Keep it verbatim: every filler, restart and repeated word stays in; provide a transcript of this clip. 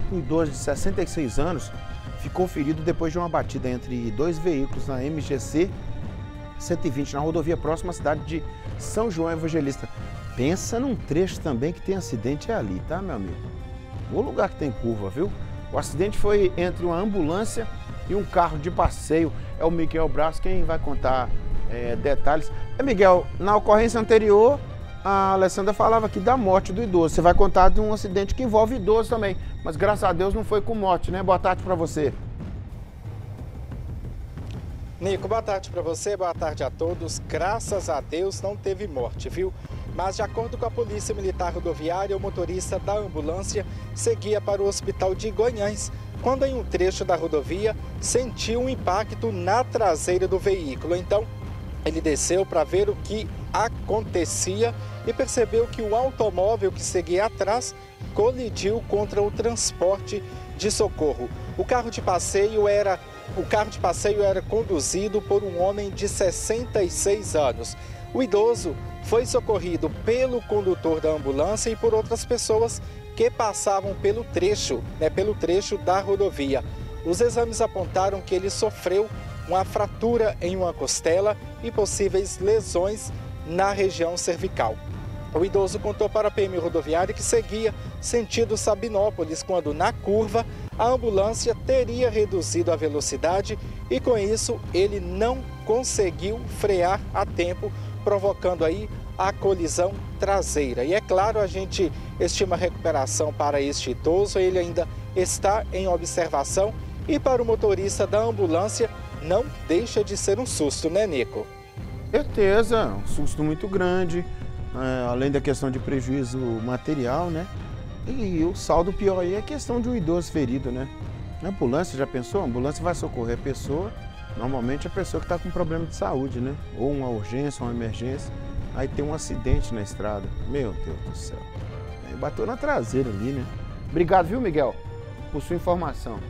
Um idoso de sessenta e seis anos ficou ferido depois de uma batida entre dois veículos na M G C cento e vinte, na rodovia próxima à cidade de São João Evangelista. Pensa num trecho também que tem acidente, é ali, tá, meu amigo? O lugar que tem curva, viu? O acidente foi entre uma ambulância e um carro de passeio. É o Miguel Braz quem vai contar é, detalhes. É, Miguel, na ocorrência anterior, a Alessandra falava aqui da morte do idoso. Você vai contar de um acidente que envolve idoso também. Mas graças a Deus não foi com morte, né? Boa tarde para você. Nico, boa tarde para você, boa tarde a todos. Graças a Deus não teve morte, viu? Mas de acordo com a Polícia Militar Rodoviária, o motorista da ambulância seguia para o hospital de Guanhães, quando em um trecho da rodovia sentiu um impacto na traseira do veículo. Então, ele desceu para ver o que acontecia e percebeu que o automóvel que seguia atrás colidiu contra o transporte de socorro. O carro de passeio era, o carro de passeio era conduzido por um homem de sessenta e seis anos. O idoso foi socorrido pelo condutor da ambulância e por outras pessoas que passavam pelo trecho, né, pelo trecho da rodovia. Os exames apontaram que ele sofreu uma fratura em uma costela e possíveis lesões na região cervical. O idoso contou para a P M rodoviária que seguia sentido Sabinópolis quando, na curva, a ambulância teria reduzido a velocidade e, com isso, ele não conseguiu frear a tempo, provocando aí a colisão traseira. E é claro, a gente estima a recuperação para este idoso, ele ainda está em observação e para o motorista da ambulância não deixa de ser um susto, né, Nico? Certeza, um susto muito grande, é, além da questão de prejuízo material, né? E o saldo pior aí é a questão de um idoso ferido, né? A ambulância, já pensou? A ambulância vai socorrer a pessoa, normalmente a pessoa que está com problema de saúde, né? Ou uma urgência, uma emergência, aí tem um acidente na estrada. Meu Deus do céu. Aí bateu na traseira ali, né? Obrigado, viu, Miguel, por sua informação.